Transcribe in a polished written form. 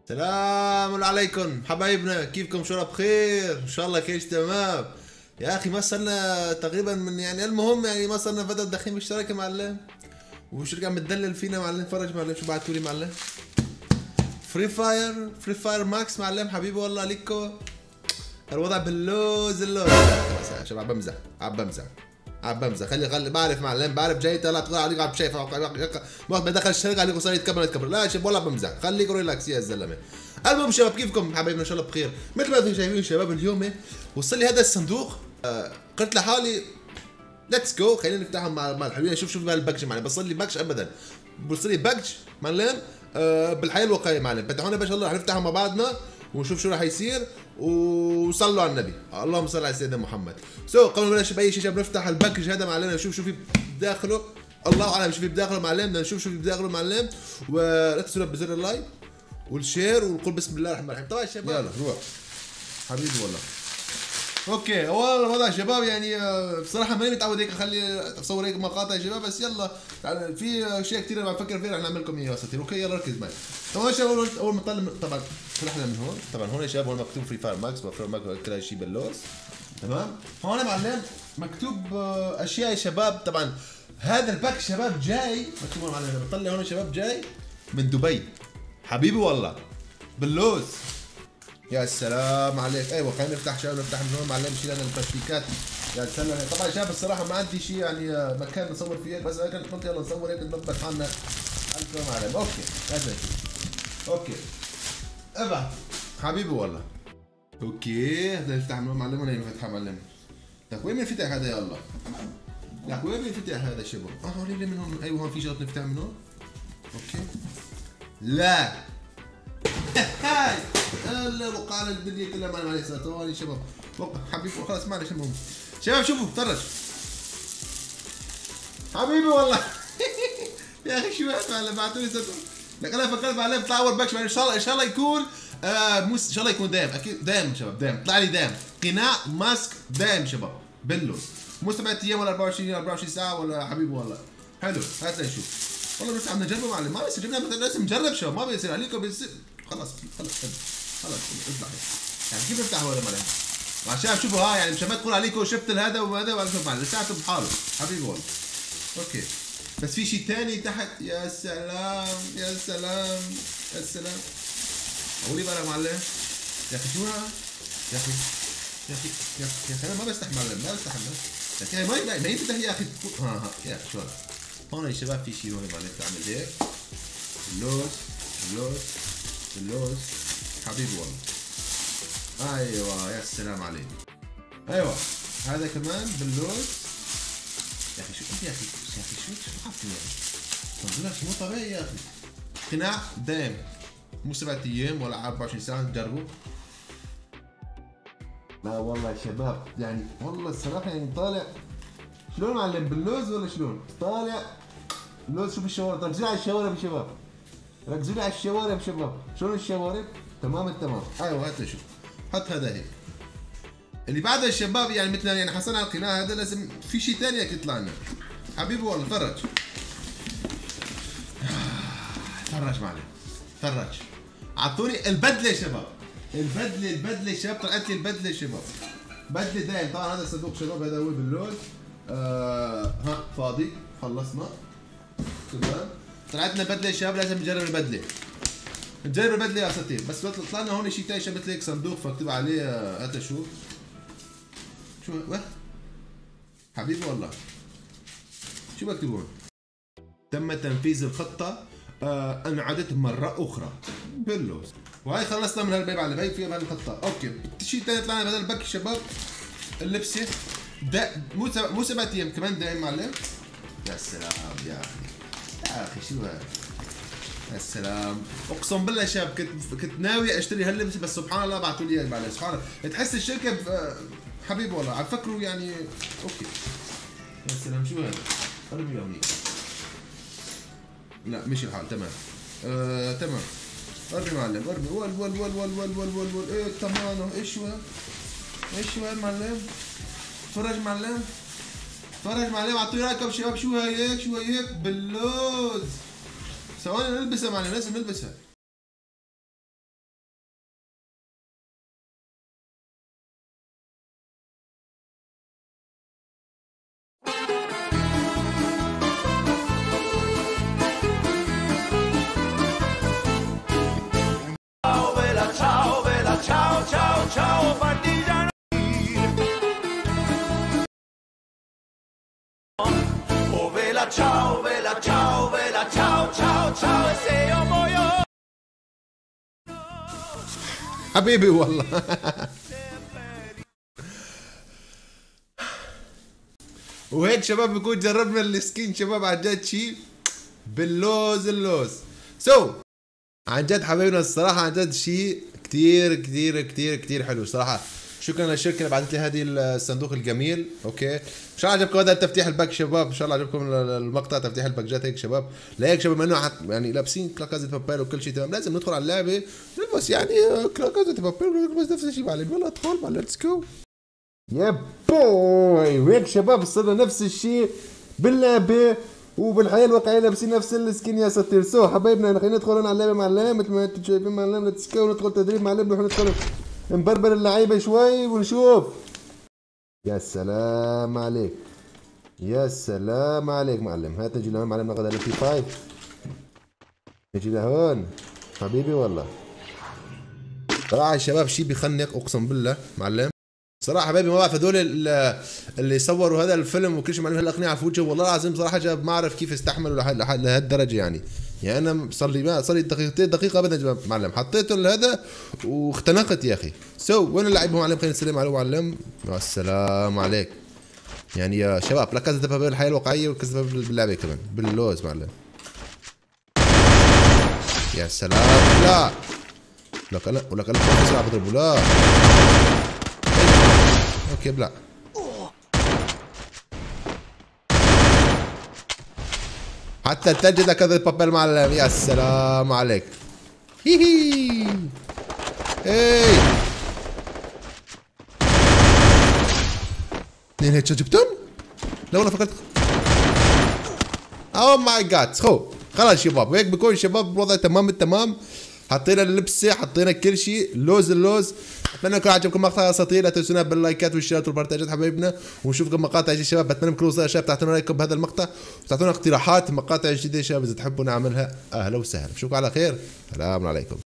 السلام عليكم حبايبنا، كيفكم؟ شو بخير؟ ان شاء الله كيش تمام. يا اخي ما صرنا تقريبا من المهم ما صرنا فتره داخلين بالشركه معلم، والشركه عم تدلل فينا معلم. فرج معلم شو بعتولي معلم. فري فاير ماكس معلم، حبيبي والله ليكو. الوضع باللوز اللوز. شباب عم بمزح خلي بعرف معلم، بعرف جاي طلع تقول عليك عم شايف وقت ما دخل الشركه عليك صار يتكبر لا شباب والله بمزح، خليكم ريلاكس يا زلمه. المهم شباب كيفكم حبايبنا؟ ان شاء الله بخير. مثل ما انتم شايفين شباب اليوم وصل لي هذا الصندوق. قلت لحالي ليتس جو خلينا نفتحه مع الحلوين نشوف شو بهالباكج معلم. بصل لي باكج ابدا، بصل لي باكج معلم بالحياه الواقعيه معلم. فتحونا باش الله رح نفتحه مع بعضنا ونشوف شو راح يصير. وصلوا على النبي، اللهم صل على سيدنا محمد. قبل ما نبلش باي شيء بنفتح الباكج هذا معلم، نشوف شو في بداخله. الله اعلم شو في بداخله معلم، بدنا نشوف شو في بداخله معلم. ولا تنسوا بزر اللايك والشير ونقول بسم الله الرحمن الرحيم. طبعا شباب يلا روح حبيبي والله. اوكي اول الوضع شباب يعني بصراحه ماني متعود هيك اخلي اصور هيك مقاطع يا شباب، بس يلا في اشياء كثير عم بفكر فيها رح نعمل لكم اياها اساطير. اوكي يلا ركز معي. طبعا شباب اول ما نطلع طبعا فتحنا من هون، طبعا هون يا شباب هون مكتوب فري فاير ماكس، وفري ماكس كل شيء باللوز تمام. هون يا معلم مكتوب اشياء يا شباب. طبعا هذا الباك شباب جاي مكتوب هون معلم، لما بطلع هون يا شباب جاي من دبي حبيبي والله باللوز. يا سلام عليك. ايوه خلينا نفتح شباب، نفتح من هون معلم، شيل لنا التشبيكات. يا سلام. طبعا شباب الصراحه ما عندي شيء يعني مكان نصور فيه، بس انا قلت يلا نصور هيك نضبط حالنا. الف معلم. اوكي هذا اوكي ابعت حبيبي والله. اوكي هذا نفتح من هون معلم. وين نفتحها معلم؟ لك وين بنفتح هذا يا الله؟ لك وين بنفتح هذا شباب؟ هون من هون. ايوه هون في شغله نفتح من هون. اوكي لا هاي الا وقال الدنيا كلها معنا عليه الصلاه يا شباب. حبيبي خلاص معلش. المهم شباب شوفوا فرج حبيبي والله يا اخي شو هذا بعثوا لي صدق. لك انا فكرت معلم طلع اول باكش ان شاء الله، ان شاء الله يكون ان شاء الله يكون دايم. اكيد دايم شباب، دايم طلع لي دايم قناع ماسك دايم شباب باللوز. مو 7 ايام ولا 24 ساعه ولا حبيبي والله. حلو هات لنشوف والله. بس عم نجربه معلم، ما بس جبنا لازم نجرب شباب، ما بيصير عليكم بيصير. خلص اطلع يعني كيف نفتح هذا معلم عشان شوفوا ها يعني مشان ما تقول عليكم شفت هذا وهذا ولا شوف معلم لساته بحاله حبيبي والله. اوكي بس في شيء ثاني تحت. يا سلام يا سلام يا سلام. قولي بقى معلم. يا اخي شو ها يا اخي يا اخي يا اخي انا ما بستحمل معلم، ما بستحمل يا اخي ما ينفتح يا اخي. ها يا اخي شو هذا هون يا شباب؟ في شيء هون معلم تعمل هيك اللوز اللوز اللوز حبيبي والله. ايوه يا سلام عليك. ايوه هذا كمان باللوز. يا اخي شو انت يا اخي شو حاطين يا اخي؟ طلع شيء مو طبيعي يا اخي. قناع دايم مو 7 ايام ولا 24 ساعه تجربوا. لا والله يا شباب يعني والله الصراحه يعني طالع شلون معلم باللوز ولا شلون؟ طالع اللوز. شوف الشوارب، ركزوا على الشوارب يا شباب، ركزوا على الشوارب شباب. شلون الشوارب؟ تمام التمام. ايوه هات شوف حط هذا هيك. اللي بعده الشباب يعني مثل يعني حصلنا على القناع هذا لازم في شيء ثاني هيك يطلع لنا حبيبي والله. فرج فرج معلم فرج. اعطوني البدله يا شباب، البدله يا شباب. طلعت لي البدله يا شباب، بدله دايم. طبعا هذا الصندوق شباب هذا هو باللوز. ها فاضي خلصنا تمام. طلعت لنا بدله يا شباب، لازم نجرب البدله. نجرب البدله يا اساطير. بس طلع لنا هون شيء ثاني شبه مثل هيك صندوق فاكتب عليه هات شو وين حبيبي والله. شو بكتب هون؟ تم تنفيذ الخطة انعادت مرة أخرى باللوز. وهي خلصنا من هالبيب على البيب في هالخطة. أوكي شيء ثاني طلعنا بدل البك شباب اللبسة مو 7 أيام كمان دايم معلم. يا سلام يا أخي يا أخي شو هذا؟ يا سلام اقسم بالله شباب كنت ناوي اشتري هاللبسه بس سبحان الله بعثوا لي اياه معلش. سبحان الله تحس الشركه حبيبي والله عم فكروا يعني. اوكي يا سلام شو هذا؟ ارمي هونيك. لا مش الحال تمام. تمام ارمي معلم ارمي. ول ايه تمام. ايش هو ايش هو معلم؟ فرج معلم فرج معلم. اعطوني رايكم شباب. شو هيك شو هيك باللوز؟ ثواني نلبسها معلم، لازم نلبسها. bella ciao ciao ciao e se io muoio. حبيبي والله. وهيك شباب بكون جربنا السكين شباب عن جد شيء باللوز اللوز. عن جد حبايبنا الصراحة عن جد شيء كتير كتير كتير كتير حلو صراحة. شكرا للشركة اللي بعثت لي هذه الصندوق الجميل. اوكي ان شاء الله عجبكم هذا تفتيح الباك شباب، ان شاء الله عجبكم المقطع تفتيح الباكجات هيك شباب. لهيك شباب انه يعني لابسين لا كازا دي بابيل وكل شيء تمام، لازم ندخل على اللعبة نلبس يعني لا كازا دي بابيل ونلبس نفس الشيء معلم. يلا ادخل مع ليتس جو يا بوي. وهيك شباب صرنا نفس الشيء باللعبة وبالحياة الواقعية لابسين نفس السكين يا ساتر. حبايبنا خلينا ندخل على اللعبة معلم مثل ما انتم شايفين معلم. ليتس جو ندخل تدريب معلم، نروح ندخل نبربر اللعيبة شوي ونشوف. يا سلام عليك يا سلام عليك معلم. هات نجي لهون معلم ناخذ الفي 5. نجي لهون حبيبي والله. صراحة الشباب شي بيخنق اقسم بالله معلم. صراحة حبايبي ما بعرف هذول اللي صوروا هذا الفيلم وكل شيء معلم هالاقنعة في وجهه والله العظيم صراحة شباب ما اعرف كيف استحملوا لهالدرجة يعني. يعني انا صار لي دقيقة ابدا معلم حطيته لهذا واختنقت يا اخي. وين اللعيبة معلم؟ خلينا نسلم عليه معلم. يا سلام عليك يعني يا شباب. لا كازا دي بابيل بالحياة الواقعية وكازا دي بابيل باللعبة كمان باللوز معلم. يا سلام. لا لك انا ولك انا بسرعة بضربه. لا اوكي بلا حتى التلج ده كذا بابيل معلم. يا سلام عليك. هي اي اثنين هيك جبتهم؟ لا والله فكرت. اوه ماي جاد. خلاص شباب وهيك بكون شباب الوضع تمام التمام. حطينا اللبسه حطينا كل شيء لوز اللوز. اتمنى يكون عجبكم مقطع اساطير. لا تنسونا باللايكات والشيرات والبارتاجات حبايبنا، ونشوفكم مقاطع جديده شباب. بتمنى منكم يا شباب تعطونا رايكم بهذا المقطع وتعطونا اقتراحات مقاطع جديده شباب اذا تحبوا نعملها. اهلا وسهلا. بشوفكم على خير. السلام عليكم.